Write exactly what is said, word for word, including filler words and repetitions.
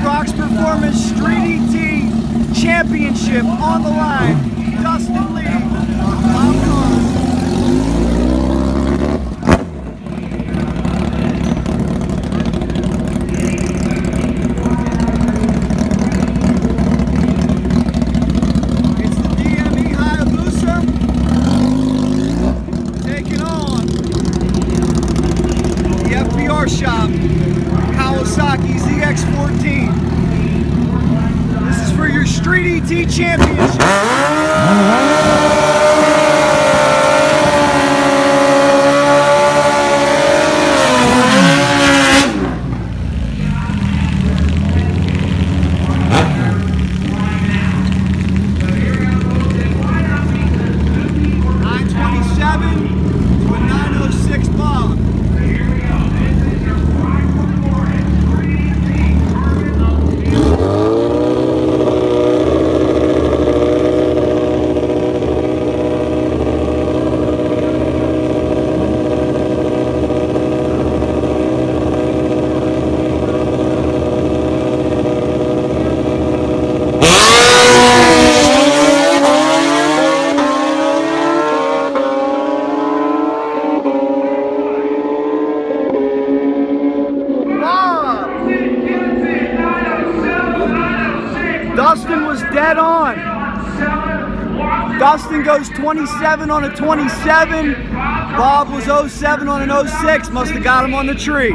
Rox Performance Street E T Championship on the line. Dustin Lee, Bob Kahn. It's the D M E Hayabusa taking on the F B R shop Kawasaki Z X fourteen. This is for your Street E T Championship. nine twenty-seven to a nine oh six Bob. Dustin was dead on. Dustin goes twenty-seven on a twenty-seven. Bob was oh seven on an oh six. Must have got him on the tree.